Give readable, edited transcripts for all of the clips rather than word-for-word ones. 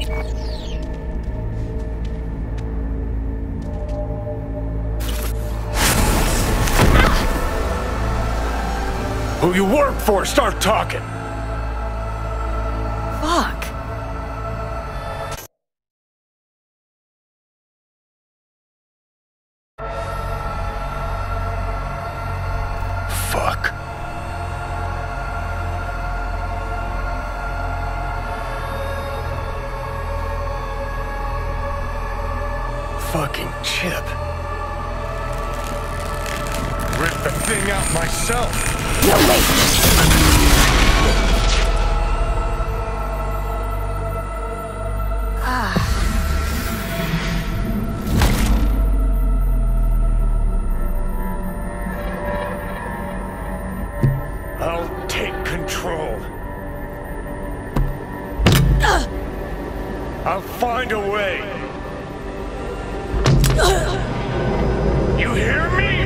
Who you work for, start talking! Fuck. Fuck. Fucking Chip. Rip the thing out myself. No, wait! I'll take control. I'll find a way. You hear me?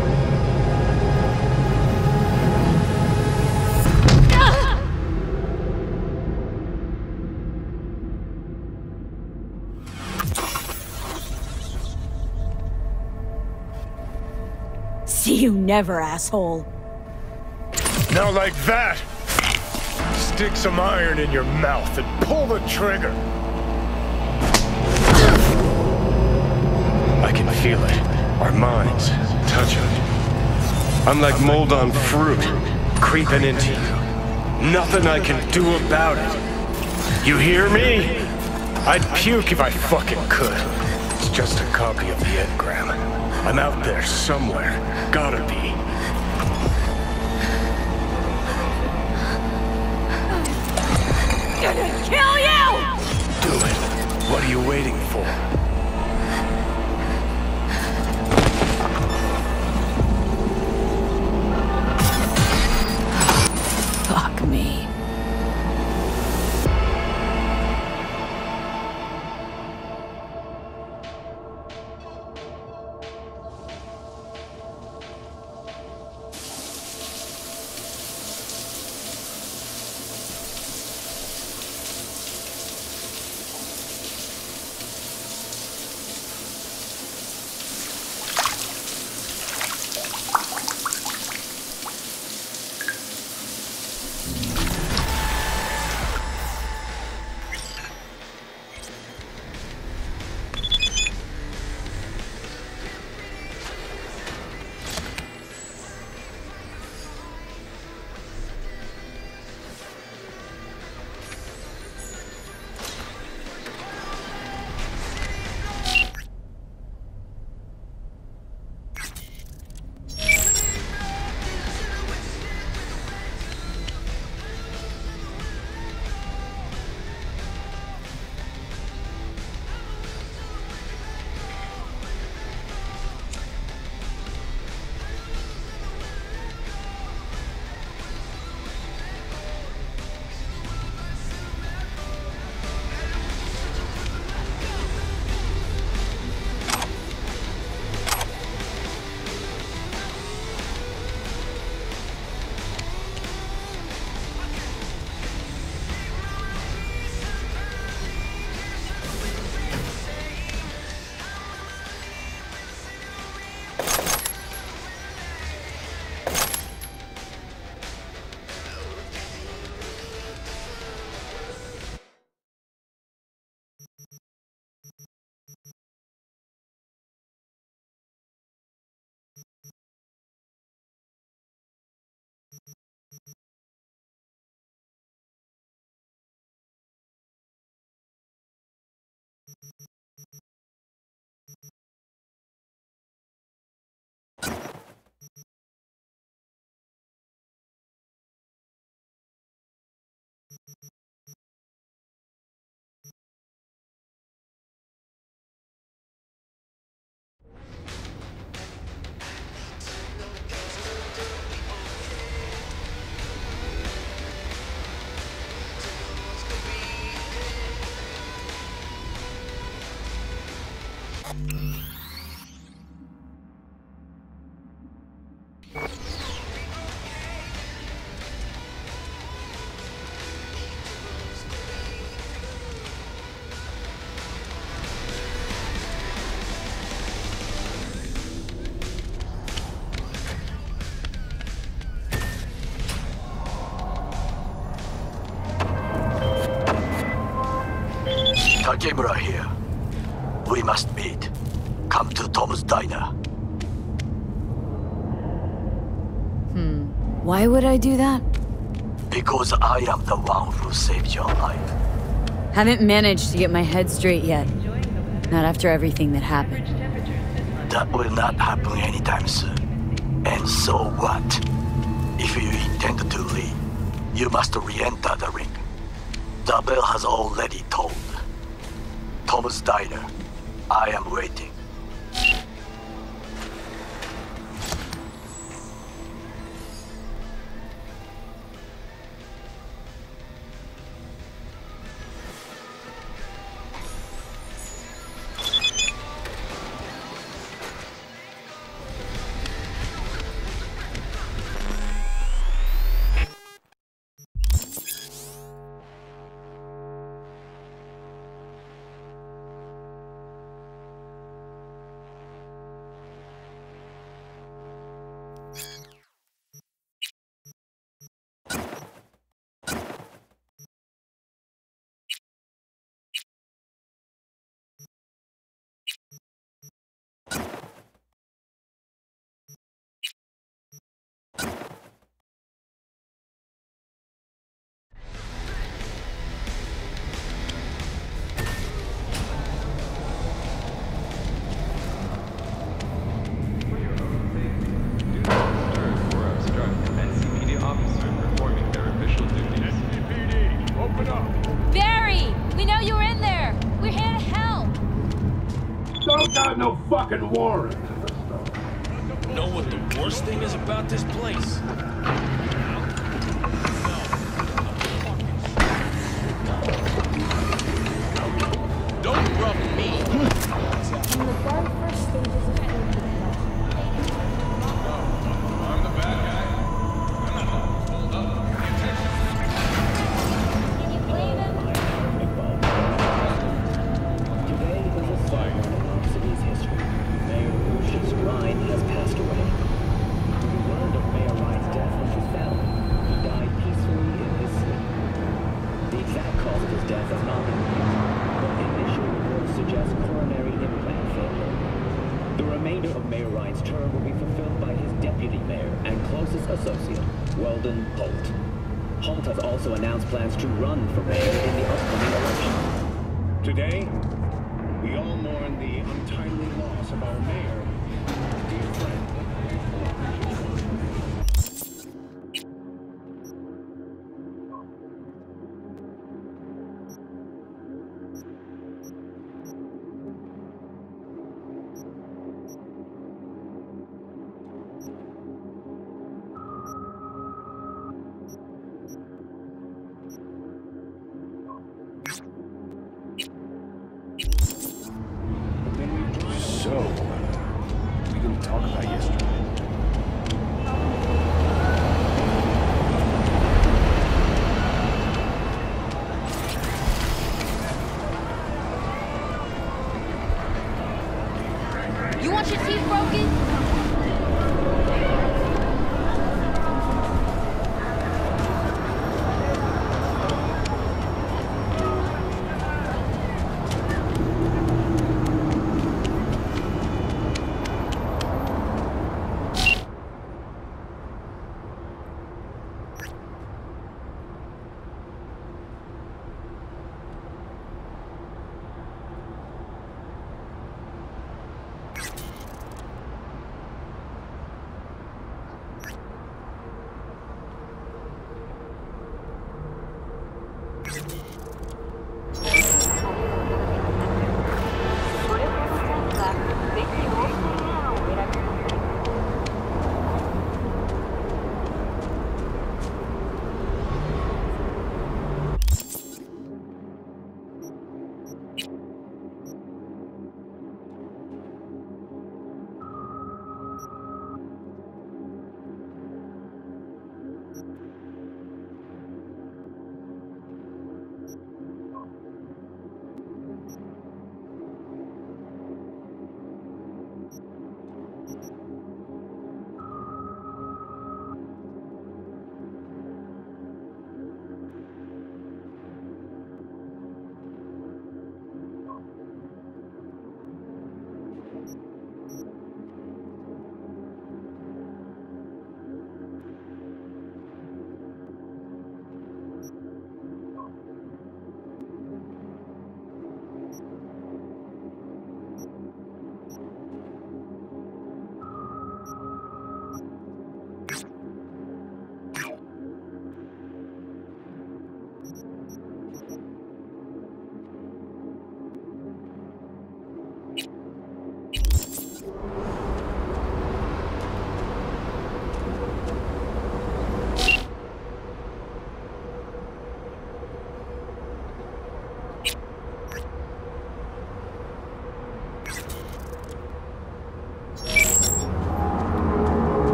See you never, asshole. Now like that! Stick some iron in your mouth and pull the trigger! I can feel it. Our minds touching. I'm like mold on fruit, creeping into you. Nothing I can do about it. You hear me? I'd puke if I fucking could. It's just a copy of the engram. I'm out there somewhere. Gotta be. Gonna kill you! Do it. What are you waiting for? Fuck me. Takemura here. We must meet. Come to Tom's Diner. Why would I do that? Because I am the one who saved your life. Haven't managed to get my head straight yet. Not after everything that happened. That will not happen anytime soon. And so what? If you intend to leave, you must re-enter the ring. The bell has already tolled. Tom's Diner. I am waiting. No fucking warrant. Know what the worst thing is about this place? Don't rub me. In the very first stages of I'm the bad guy. I'm not hold up. Can you blame him? Today is a sign of city's history. Mayor Lucius Ryan has passed away. We learned of Mayor Ryan's death from his family. He died peacefully in his sleep. The exact cause of his death has not been revealed, but initial reports suggest coronary implant failure. The remainder of Mayor Ryan's term will be fulfilled by his deputy mayor and closest associate, Weldon Holt. Holt has also announced plans to run for mayor in the upcoming election. Today, we all mourn the untimely loss of our mayor, dear friend. So, what are we gonna talk about yesterday? You want your teeth broken?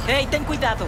¡Hey, ten cuidado!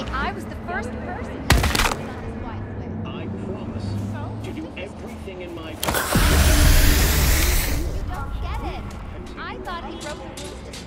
I was the first person to on his wife with. I promise to do everything in my power. You don't get it. I thought he broke the rules to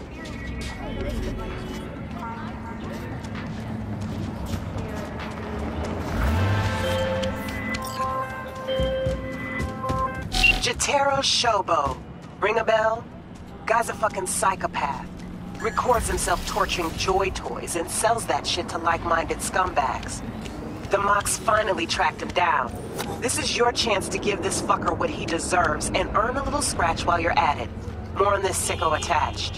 Jotaro Shobo. Ring a bell? Guy's a fucking psychopath. Records himself torturing Joy Toys and sells that shit to like-minded scumbags. The Mox finally tracked him down. This is your chance to give this fucker what he deserves and earn a little scratch while you're at it. More on this sicko attached.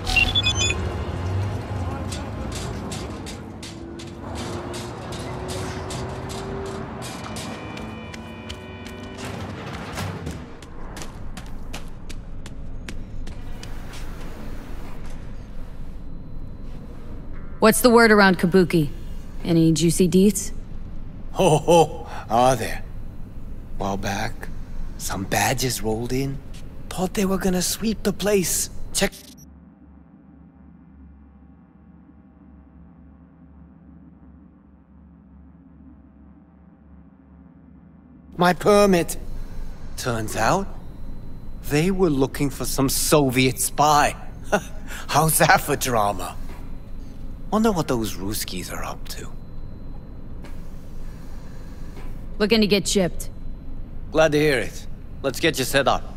What's the word around Kabuki? Any juicy deets? Ho, are there? While back, some badges rolled in. Thought they were gonna sweep the place. Check. My permit. Turns out, they were looking for some Soviet spy. How's that for drama? Wonder what those Ruskies are up to. Looking to get chipped. Glad to hear it. Let's get you set up.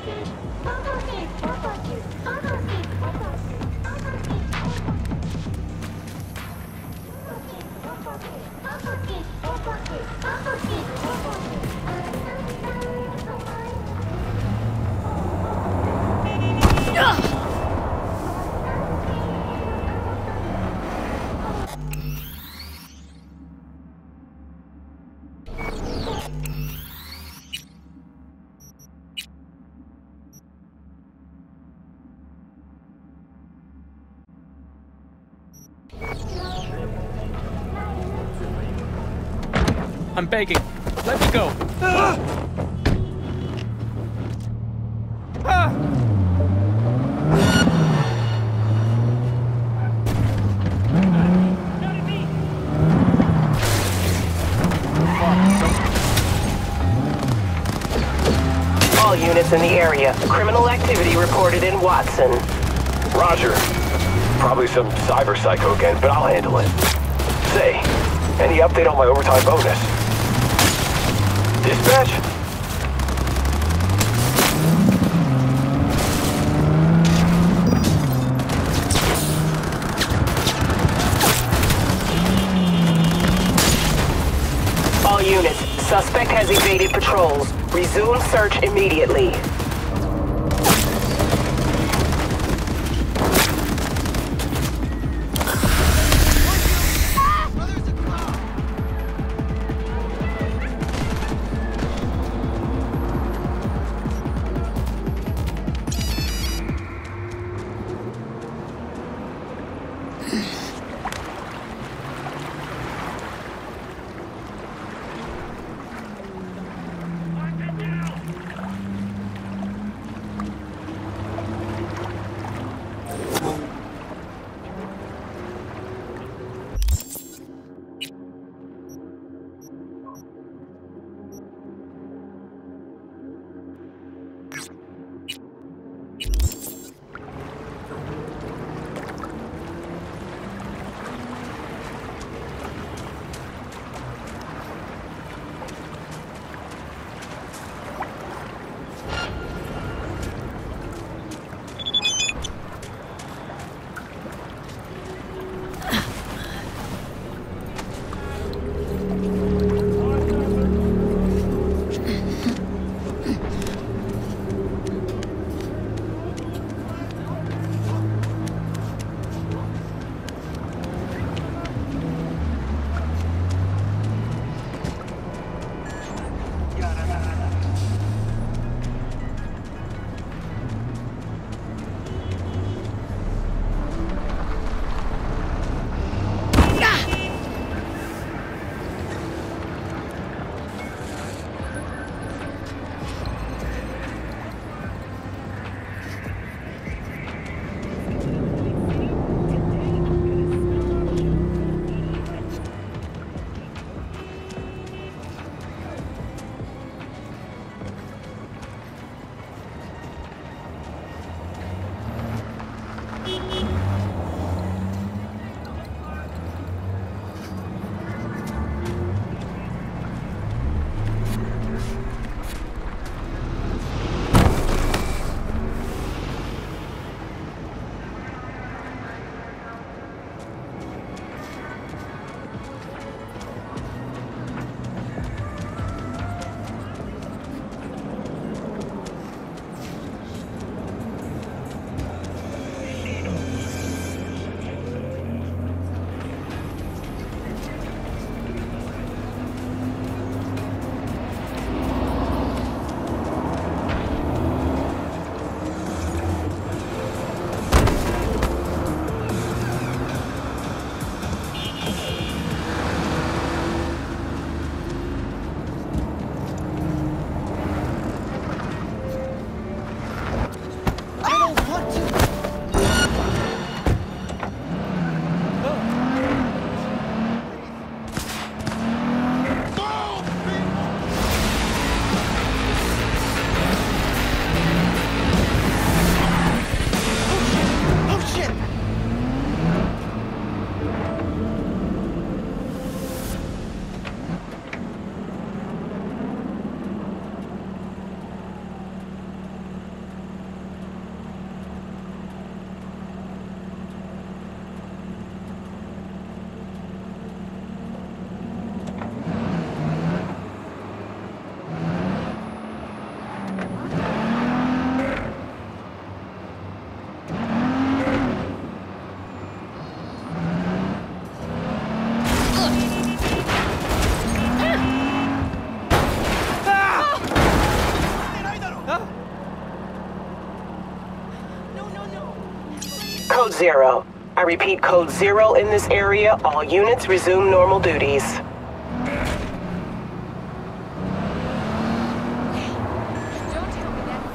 I'm begging. Let me go. All units in the area. Criminal activity reported in Watson. Roger. Probably some cyber psycho again, but I'll handle it. Say, any update on my overtime bonus? Dispatch? All units. Suspect has evaded patrols. Resume search immediately. Code 0. I repeat, Code 0 in this area. All units resume normal duties. Don't tell me that.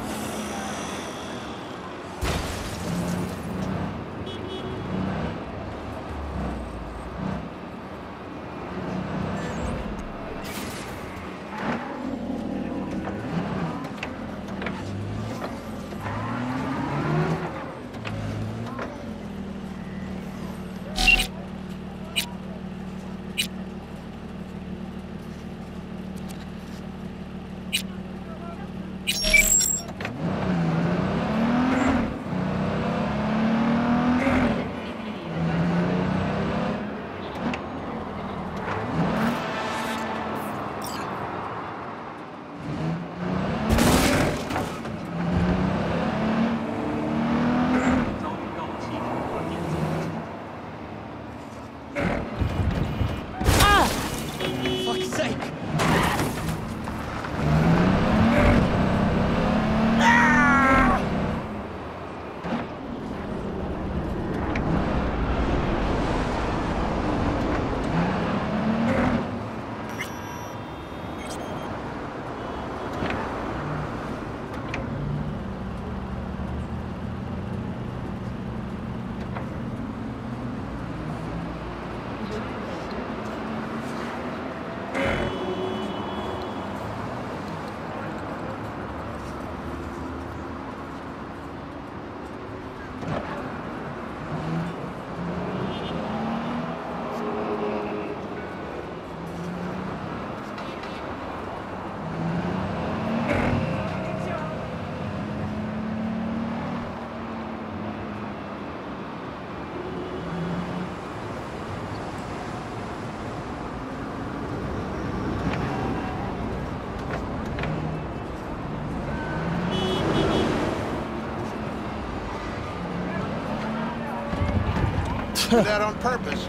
Do that on purpose.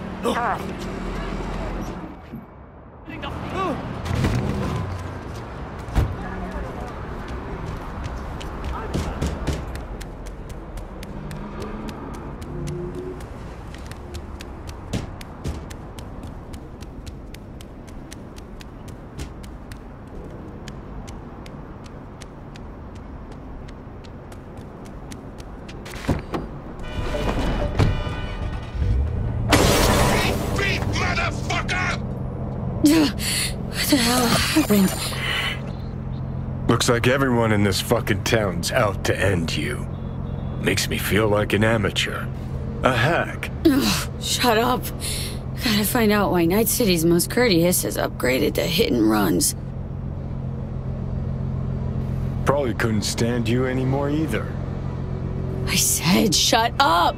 What the hell happened? Looks like everyone in this fucking town's out to end you. Makes me feel like an amateur. A hack. Ugh, shut up. Gotta find out why Night City's most courteous has upgraded to hit and runs. Probably couldn't stand you anymore either. I said shut up!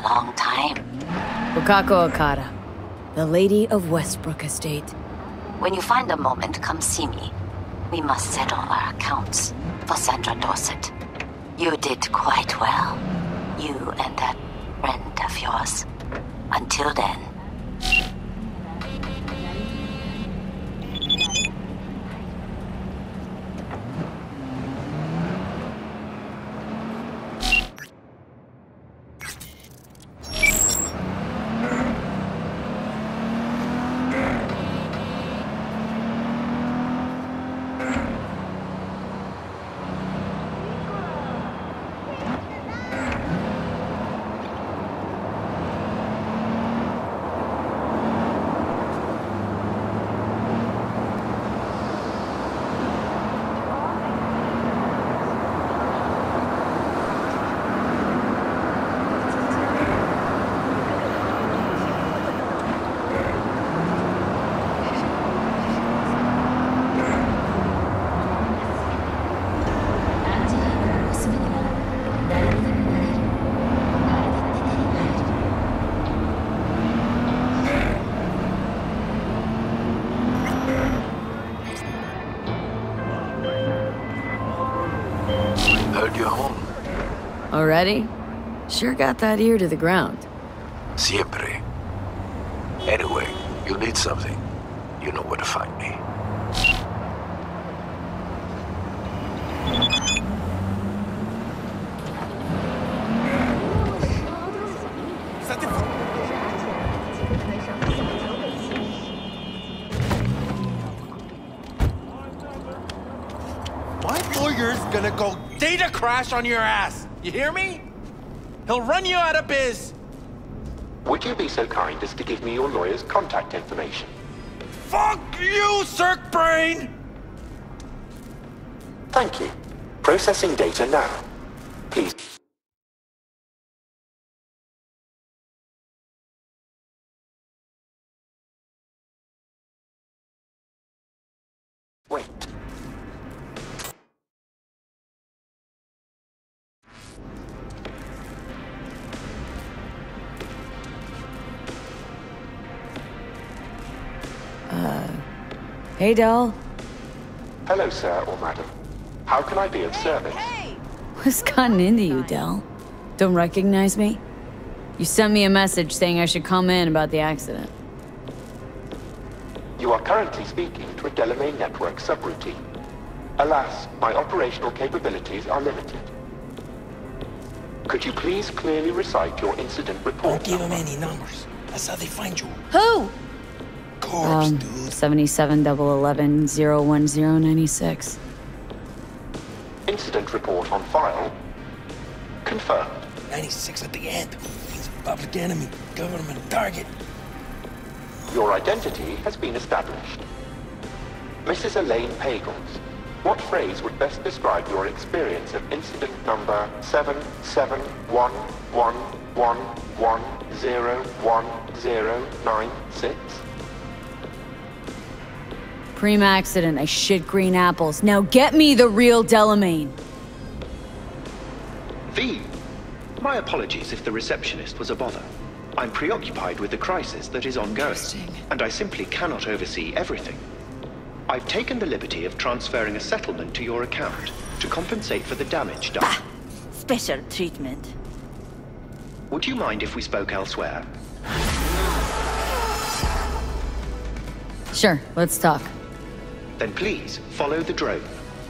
long time. Bukako Okada, the Lady of Westbrook Estate. When you find a moment, come see me. We must settle our accounts for Sandra Dorset. You did quite well. You and that friend of yours. Until then. Heard you're home. Already? Sure got that ear to the ground. Siempre. Anyway, you need something. You know where to find me. My lawyer's gonna go data crash on your ass. You hear me? He'll run you out of biz. Would you be so kind as to give me your lawyer's contact information? Fuck you, Cirque Brain! Thank you. Processing data now. Please. Wait. Hey, Del. Hello, sir or madam. How can I be of service? What's gotten into you, Del? Don't recognize me? You sent me a message saying I should come in about the accident. You are currently speaking to a Delamain Network subroutine. Alas, my operational capabilities are limited. Could you please clearly recite your incident report? Don't give them any numbers. That's how they find you. Who? Corpse, dude. 7711-01096. Incident report on file. Confirmed. 96 at the end. He's a public enemy. Government target. Your identity has been established. Mrs. Elaine Pagels, what phrase would best describe your experience of incident number 771111101096? Prima accident, I shit green apples. Now get me the real Delamain. V. My apologies if the receptionist was a bother. I'm preoccupied with the crisis that is ongoing, and I simply cannot oversee everything. I've taken the liberty of transferring a settlement to your account to compensate for the damage done. Special treatment. Would you mind if we spoke elsewhere? Sure, let's talk. Then please follow the drone.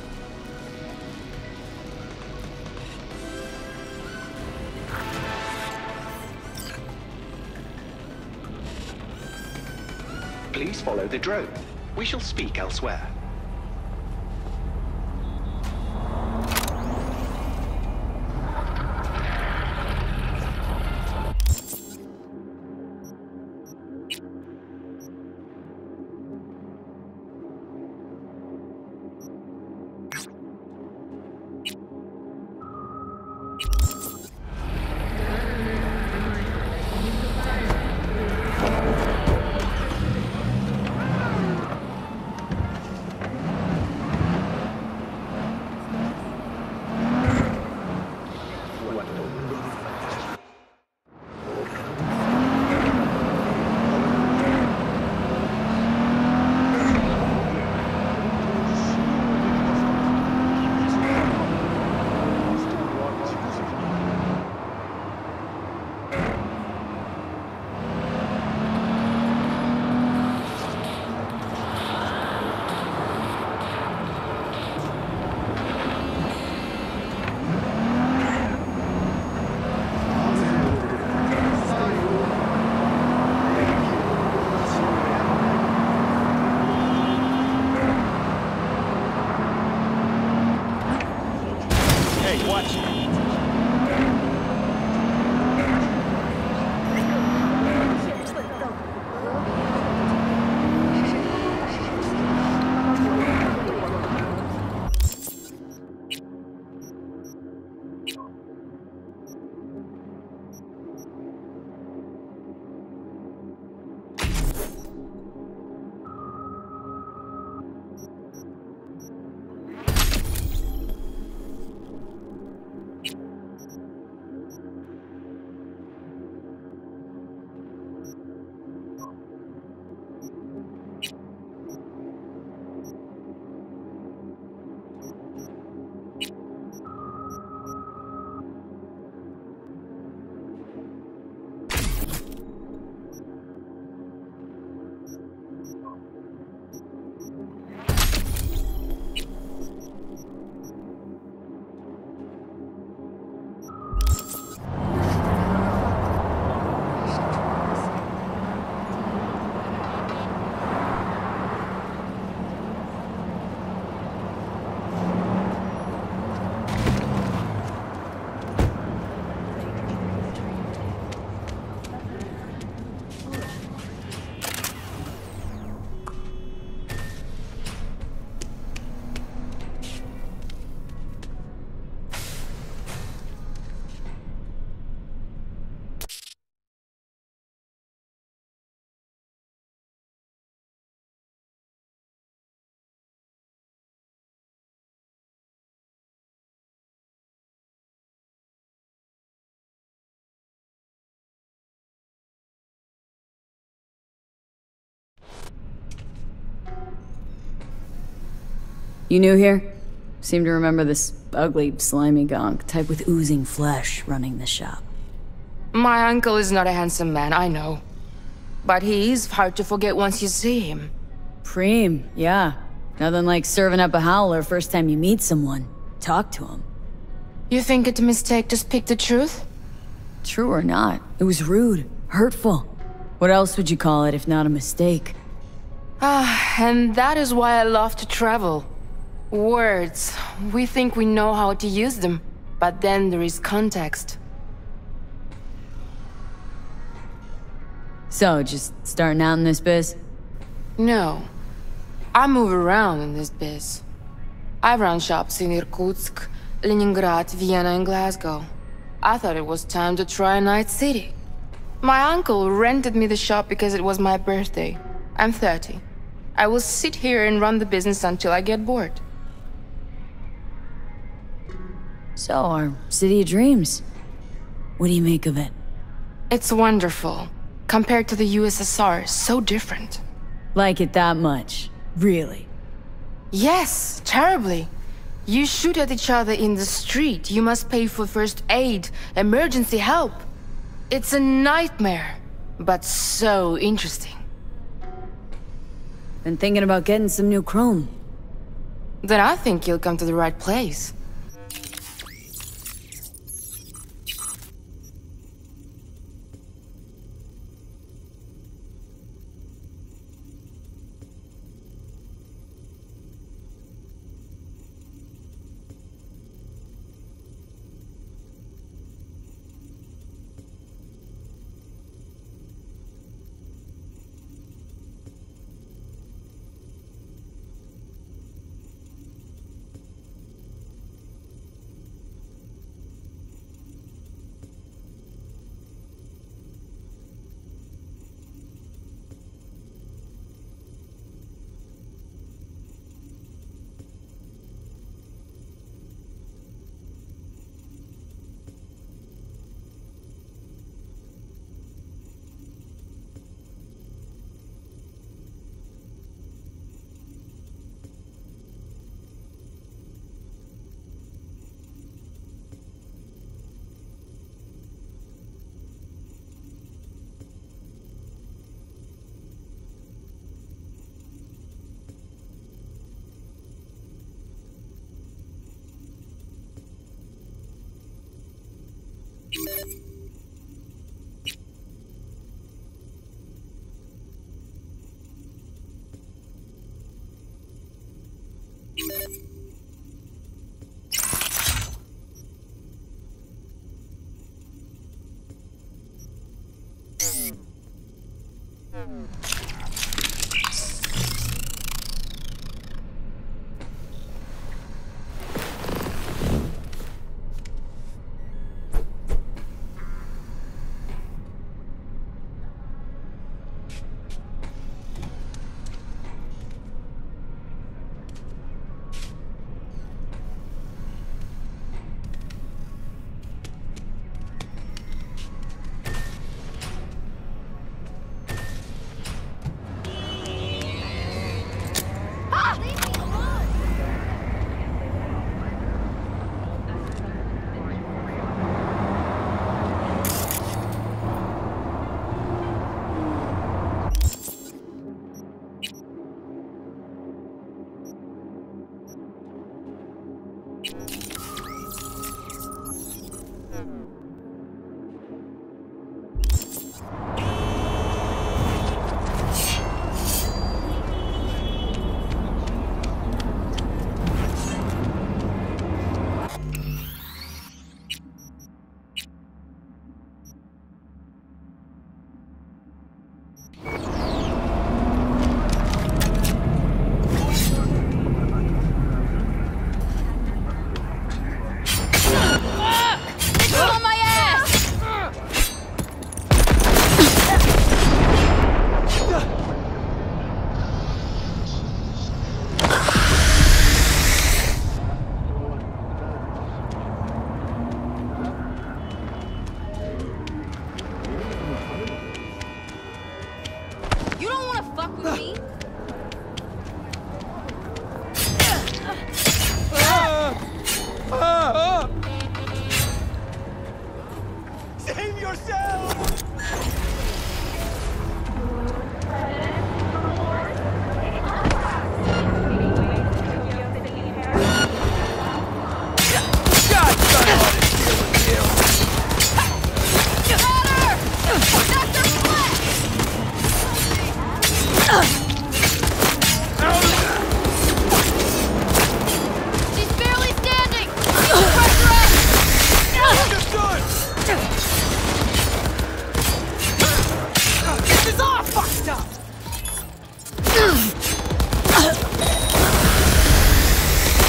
Please follow the drone. We shall speak elsewhere. You new here? Seem to remember this ugly, slimy gonk, type with oozing flesh running the shop. My uncle is not a handsome man, I know. But he is hard to forget once you see him. Preem, yeah. Nothing like serving up a howler first time you meet someone. Talk to him. You think it's a mistake to speak the truth? True or not, it was rude, hurtful. What else would you call it if not a mistake? And that is why I love to travel. Words. We think we know how to use them, but then there is context. So, just starting out in this biz? No. I move around in this biz. I run shops in Irkutsk, Leningrad, Vienna, and Glasgow. I thought it was time to try a night city. My uncle rented me the shop because it was my birthday. I'm 30. I will sit here and run the business until I get bored. So, our city of dreams. What do you make of it? It's wonderful. Compared to the USSR, so different. Like it that much? Really? Yes, terribly. You shoot at each other in the street. You must pay for first aid, emergency help. It's a nightmare, but so interesting. Been thinking about getting some new chrome. Then I think you'll come to the right place.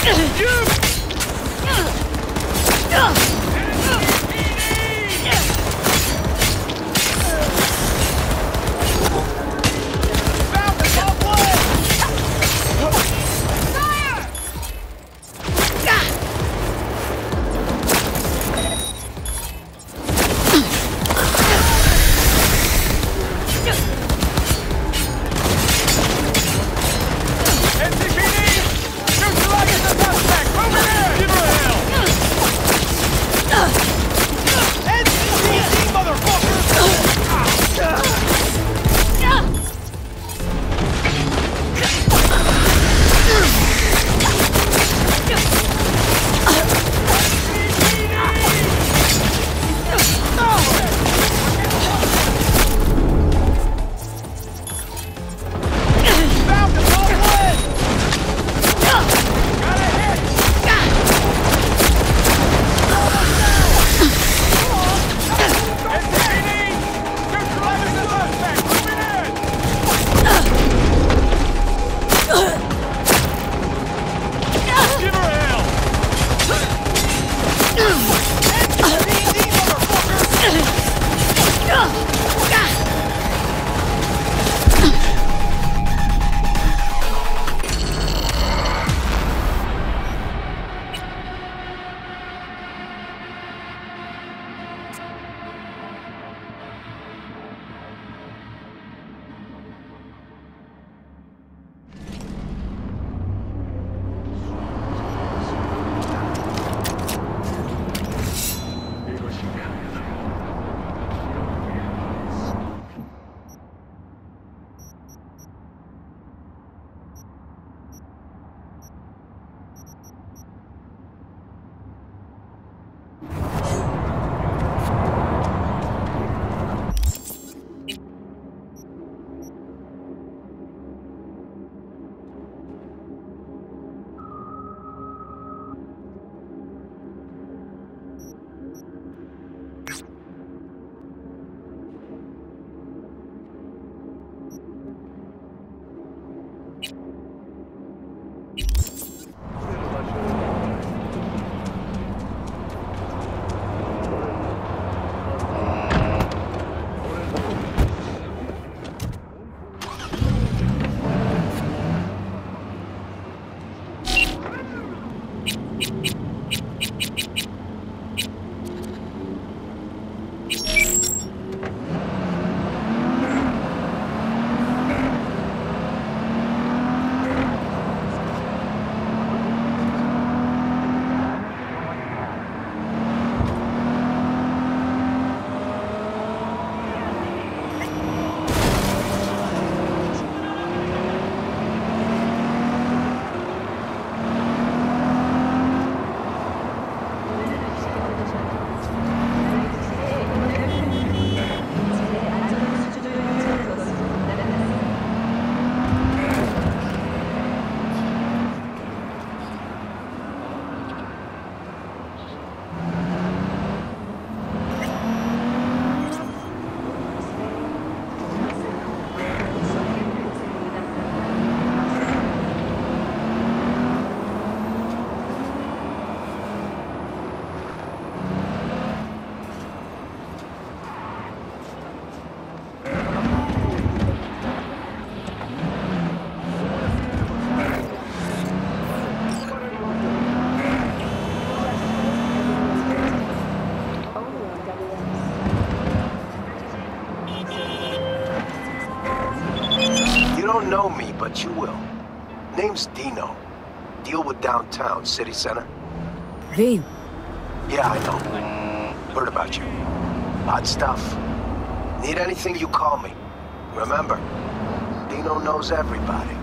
know me, but you will. Name's Dino. Deal with downtown, city center. V. Yeah, I know. Heard about you. Odd stuff. Need anything, you call me. Remember, Dino knows everybody.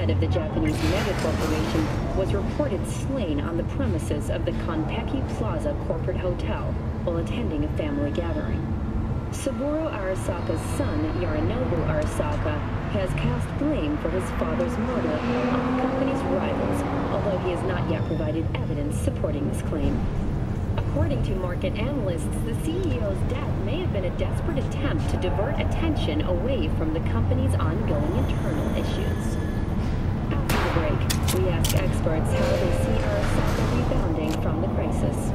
head of the Japanese megacorporation, was reported slain on the premises of the Konpeki Plaza corporate hotel while attending a family gathering. Saburo Arasaka's son, Yorinobu Arasaka, has cast blame for his father's murder on the company's rivals, although he has not yet provided evidence supporting this claim. According to market analysts, the CEO's death may have been a desperate attempt to divert attention away from the company's ongoing internal issues. After the break, we ask experts how they see Arasaka rebounding from the crisis.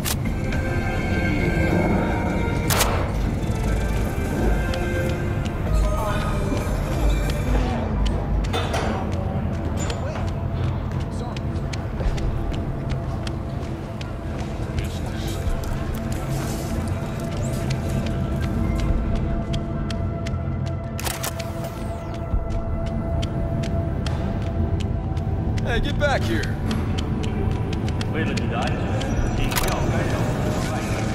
Hey, get back here! 为了你的安全，请不要干扰我的外界。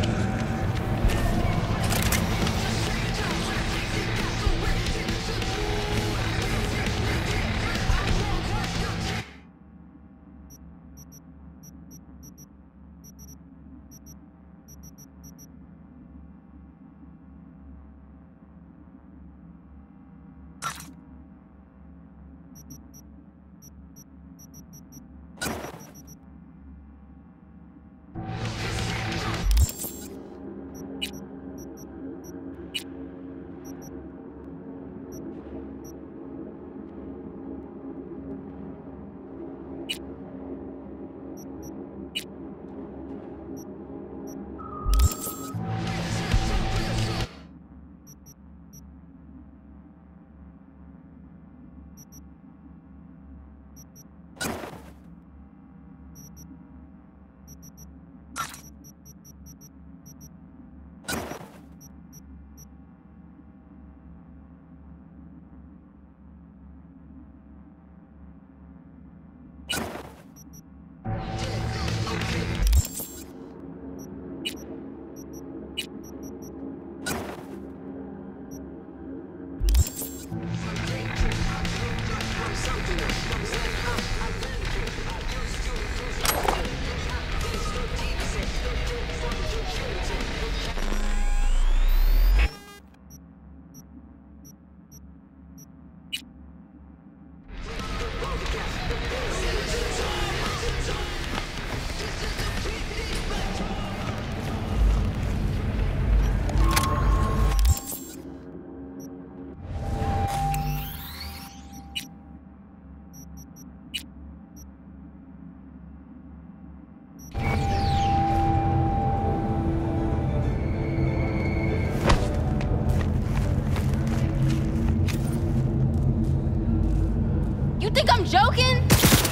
You think I'm joking?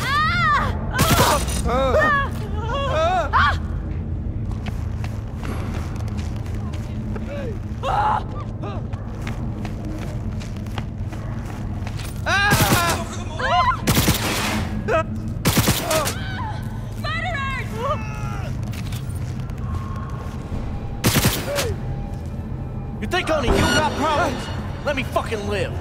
You think only you got problems? Let me fucking live.